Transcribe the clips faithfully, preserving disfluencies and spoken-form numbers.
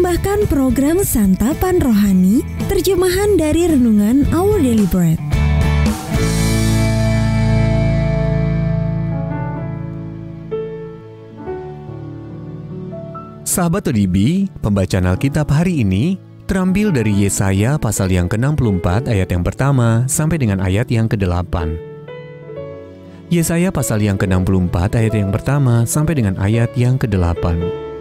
mempersembahkan program Santapan Rohani, terjemahan dari Renungan Our Daily Bread. Sahabat O D B, pembacaan Alkitab hari ini terambil dari Yesaya pasal yang ke enam puluh empat ayat yang pertama sampai dengan ayat yang kedelapan. Yesaya pasal yang ke enam puluh empat ayat yang pertama sampai dengan ayat yang kedelapan.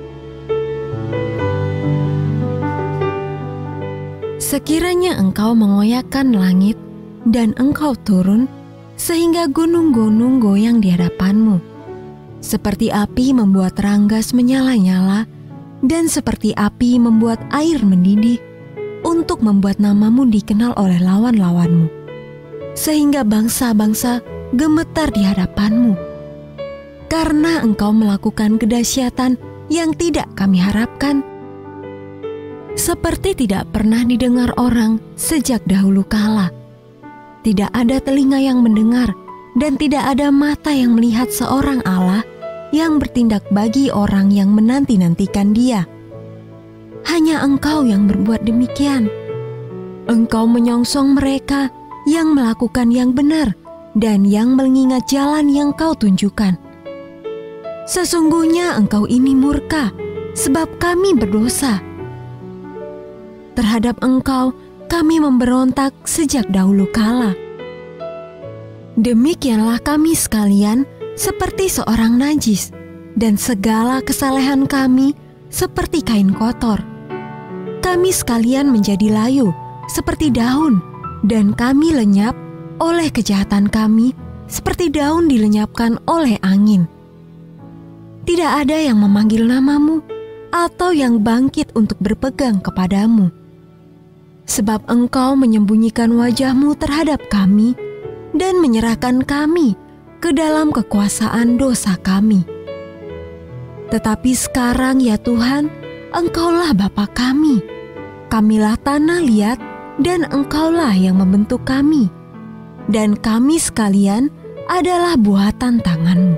Sekiranya engkau mengoyakkan langit dan engkau turun, sehingga gunung-gunung goyang di hadapanmu. Seperti api membuat ranggas menyala-nyala, dan seperti api membuat air mendidih, untuk membuat namamu dikenal oleh lawan-lawanmu. Sehingga bangsa-bangsa gemetar di hadapanmu. Karena engkau melakukan kedahsyatan yang tidak kami harapkan, seperti tidak pernah didengar orang sejak dahulu kala. Tidak ada telinga yang mendengar, dan tidak ada mata yang melihat seorang Allah yang bertindak bagi orang yang menanti-nantikan Dia. Hanya Engkau yang berbuat demikian. Engkau menyongsong mereka yang melakukan yang benar dan yang mengingat jalan yang Kau tunjukkan. Sesungguhnya Engkau ini murka, sebab kami berdosa. Terhadap Engkau kami memberontak sejak dahulu kala. Demikianlah kami sekalian seperti seorang najis, dan segala kesalehan kami seperti kain kotor. Kami sekalian menjadi layu seperti daun, dan kami lenyap oleh kejahatan kami seperti daun dilenyapkan oleh angin. Tidak ada yang memanggil namamu atau yang bangkit untuk berpegang kepadamu. Sebab Engkau menyembunyikan wajah-Mu terhadap kami dan menyerahkan kami ke dalam kekuasaan dosa kami. Tetapi sekarang ya Tuhan, Engkaulah Bapa kami. Kamilah tanah liat dan Engkaulah yang membentuk kami. Dan kami sekalian adalah buatan tangan-Mu.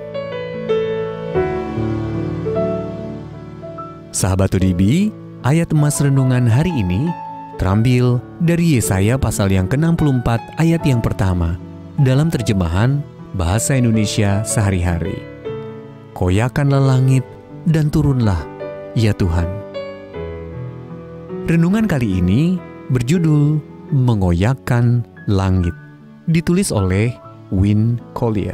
Sahabat O D B, ayat emas renungan hari ini terambil dari Yesaya pasal yang ke enam puluh empat ayat yang pertama dalam terjemahan Bahasa Indonesia Sehari-hari. Koyakkanlah langit dan turunlah, ya Tuhan. Renungan kali ini berjudul Mengoyakkan Langit, ditulis oleh Win Collier.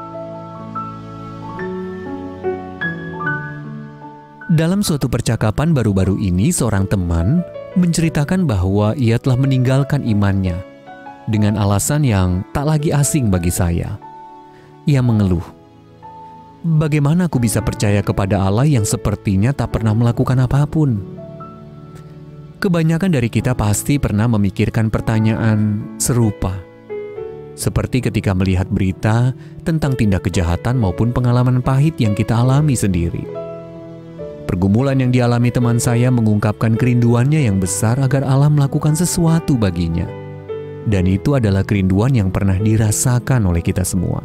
Dalam suatu percakapan baru-baru ini, seorang teman menceritakan bahwa ia telah meninggalkan imannya dengan alasan yang tak lagi asing bagi saya. Ia mengeluh, "Bagaimana aku bisa percaya kepada Allah yang sepertinya tak pernah melakukan apapun?" Kebanyakan dari kita pasti pernah memikirkan pertanyaan serupa, seperti ketika melihat berita tentang tindak kejahatan maupun pengalaman pahit yang kita alami sendiri. Pergumulan yang dialami teman saya mengungkapkan kerinduannya yang besar agar Allah melakukan sesuatu baginya. Dan itu adalah kerinduan yang pernah dirasakan oleh kita semua.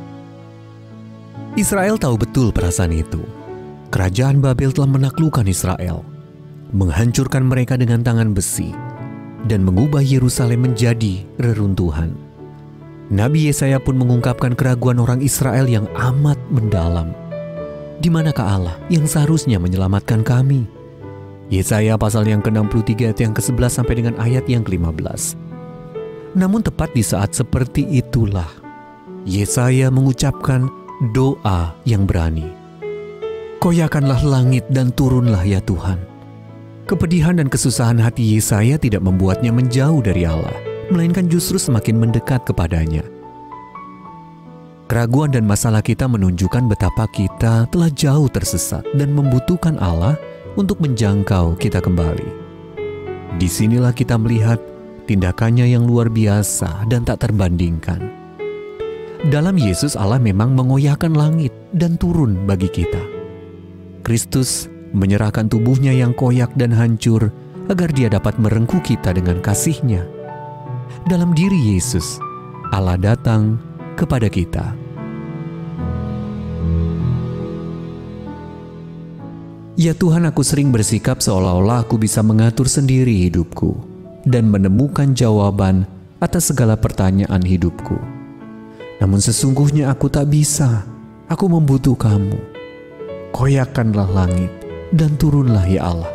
Israel tahu betul perasaan itu. Kerajaan Babel telah menaklukkan Israel, menghancurkan mereka dengan tangan besi, dan mengubah Yerusalem menjadi reruntuhan. Nabi Yesaya pun mengungkapkan keraguan orang Israel yang amat mendalam. Di manakah Allah yang seharusnya menyelamatkan kami? Yesaya pasal yang ke enam puluh tiga ayat yang ke sebelas sampai dengan ayat yang ke lima belas. Namun tepat di saat seperti itulah Yesaya mengucapkan doa yang berani. Koyakkanlah langit dan turunlah ya Tuhan. Kepedihan dan kesusahan hati Yesaya tidak membuatnya menjauh dari Allah, melainkan justru semakin mendekat kepadanya. Keraguan dan masalah kita menunjukkan betapa kita telah jauh tersesat dan membutuhkan Allah untuk menjangkau kita kembali. Disinilah kita melihat tindakannya yang luar biasa dan tak terbandingkan. Dalam Yesus Allah memang mengoyakkan langit dan turun bagi kita. Kristus menyerahkan tubuhnya yang koyak dan hancur agar Dia dapat merengkuh kita dengan kasih-Nya. Dalam diri Yesus, Allah datang kepada kita. Ya Tuhan, aku sering bersikap seolah-olah aku bisa mengatur sendiri hidupku dan menemukan jawaban atas segala pertanyaan hidupku. Namun sesungguhnya aku tak bisa. Aku membutuh Kamu. Koyakkanlah langit dan turunlah ya Allah.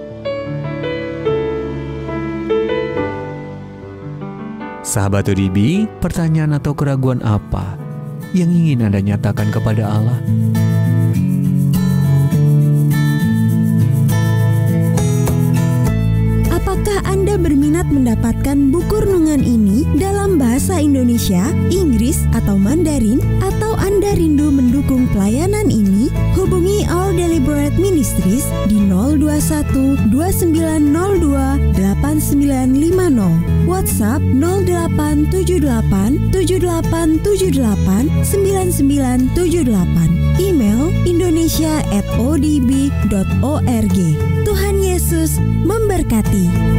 Sahabat O D B, pertanyaan atau keraguan apa yang ingin Anda nyatakan kepada Allah? Apakah Anda berminat mendapatkan buku renungan ini dalam bahasa Indonesia, Inggris, atau Mandarin? Atau Anda rindu mendukung pelayanan ini? Hubungi Our Deliberate Ministries di nol dua satu dua sembilan nol dua delapan sembilan lima nol, WhatsApp nol delapan tujuh delapan tujuh delapan tujuh delapan sembilan sembilan tujuh delapan, email indonesia at o d b dot org. Tuhan Yesus memberkati.